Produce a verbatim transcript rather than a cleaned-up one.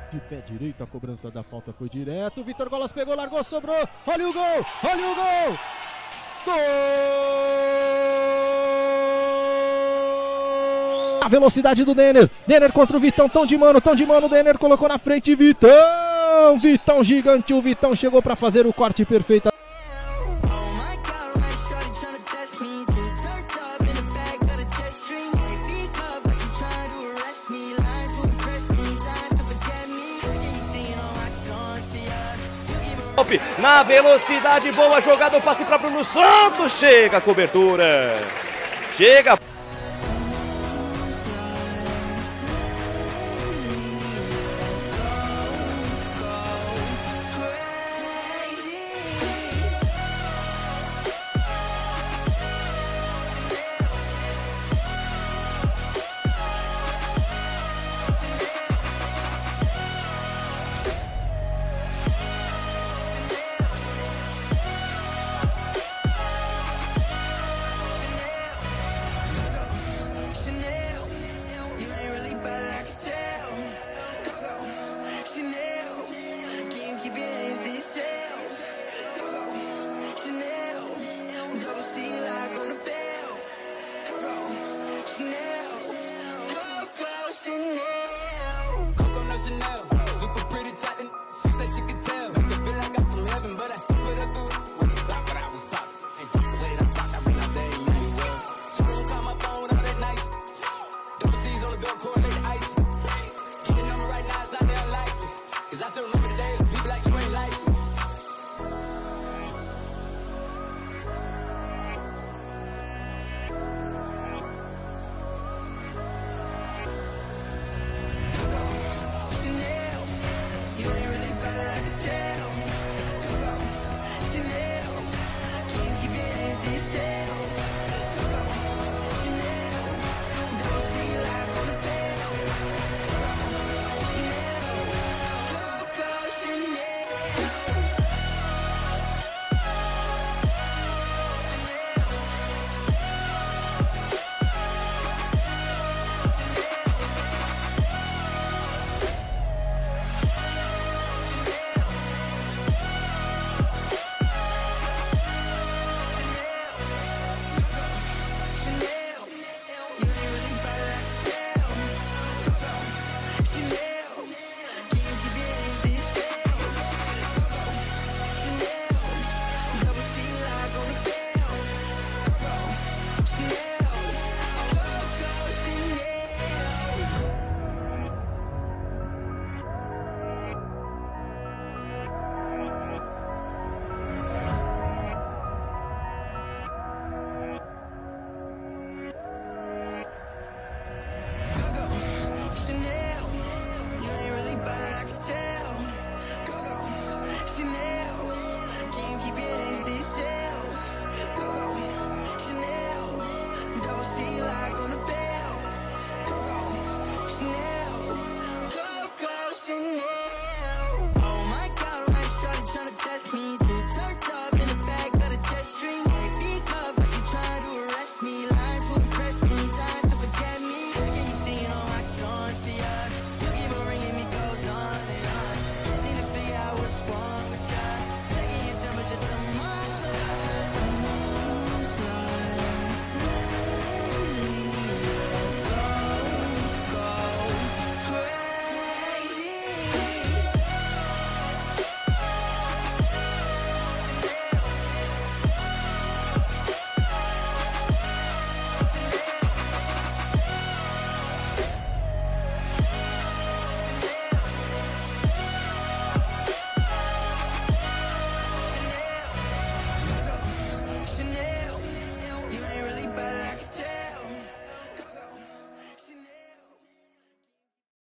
De pé direito, a cobrança da falta foi direto. Vitor Golas pegou, largou, sobrou. Olha o gol! Olha o gol! Gol! A velocidade do Denner. Denner contra o Vitão. Tão de mano, tão de mano. Denner colocou na frente. Vitão! Vitão gigante. O Vitão chegou para fazer o corte perfeito. Na velocidade, boa jogada, o passe para Bruno Santos, chega a cobertura, chega.